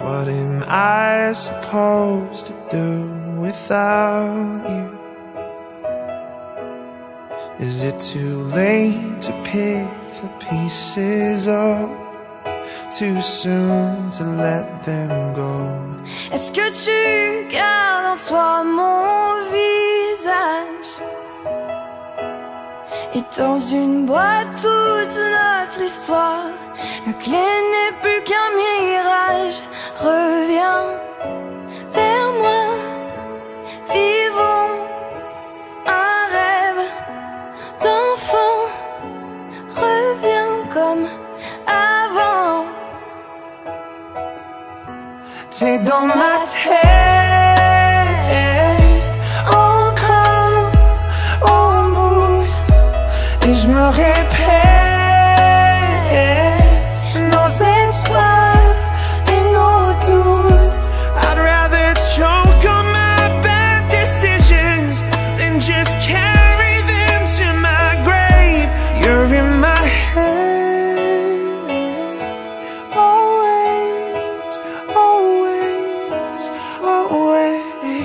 What am I supposed to do without you? Is it too late to pick the pieces up? Too soon to let them go? Est-ce que tu gardes en toi mon visage? Et dans une boîte toute notre histoire, la clé n'est plus qu'un mirage. Reviens vers moi, vivons un rêve d'enfant. Reviens comme avant. T'es dans ma tête, encore en boucle, et je me répète nos espoirs et nos doutes. I'd rather choke on my bad decisions than just carry them to my grave. You're in my head, always, always, always.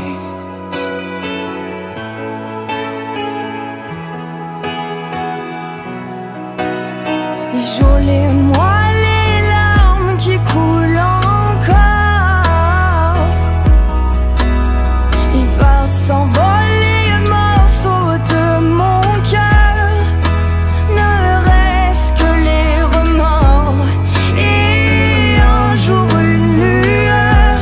Les jours, les mois, les larmes qui coulent encore, ils partent s'envoler, morceaux de mon cœur. Ne reste que les remords et un jour une lueur.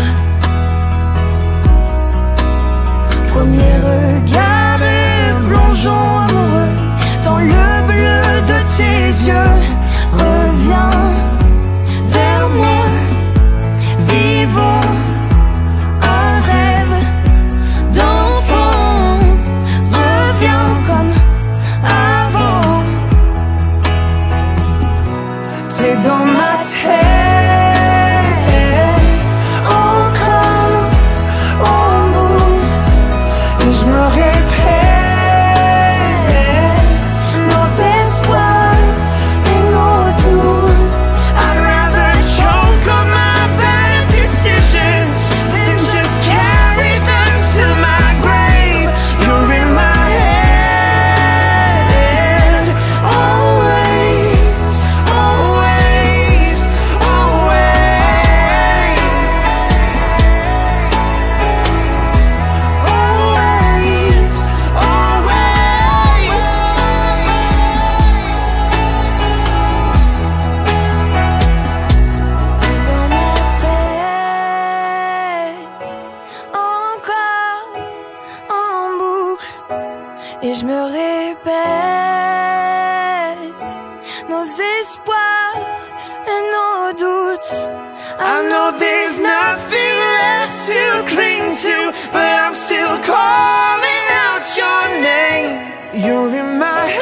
Premier regard et plongeons amoureux dans le bleu de tes yeux. Reviens vers moi, vivons un rêve d'enfant. Reviens comme avant. T'es dans ma tête, encore en boucle, et je me répète nos espoirs et nos doutes. I'd rather choke on my bad decisions than just carry them to my grave. You're in my head, always, always, always, always, always. Dans ma tête, encore en boucle, et je me répète nos espoirs et nos doutes. I know there's nothing left to cling to, but I'm still calling out your name. You're in my head,